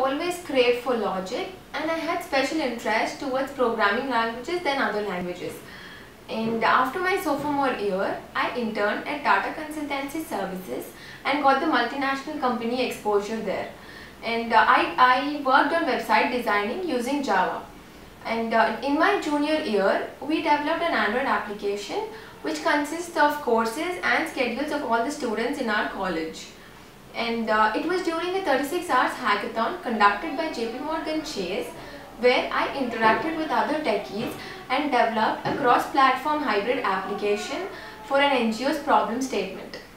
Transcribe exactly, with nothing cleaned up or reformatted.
always craved for logic, and I had special interest towards programming languages than other languages. And after my sophomore year, I interned at Tata Consultancy Services and got the multinational company exposure there. And uh, I, I worked on website designing using Java. And uh, in my junior year, we developed an Android application which consists of courses and schedules of all the students in our college. And uh, it was during a thirty-six hours hackathon conducted by J P Morgan Chase, where I interacted with other techies and developed a cross-platform hybrid application for an N G O's problem statement.